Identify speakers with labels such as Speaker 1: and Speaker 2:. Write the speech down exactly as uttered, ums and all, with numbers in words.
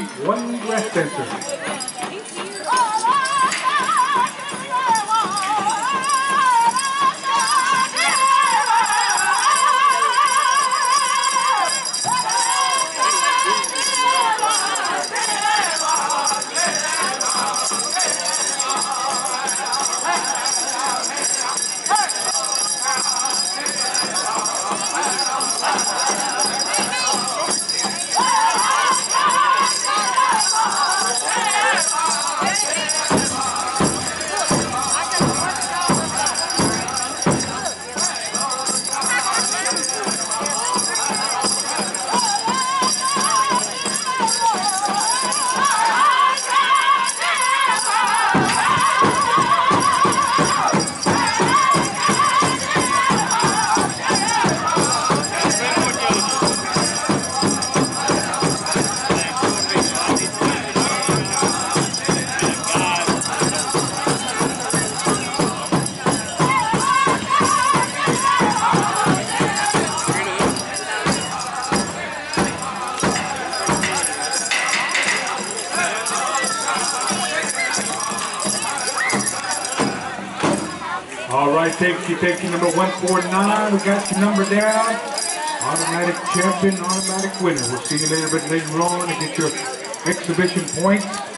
Speaker 1: one breast sensor. All right, thank you, thank you, number one forty-nine. We got your number down. Automatic champion, automatic winner. We'll see you later, but later on to get your exhibition points.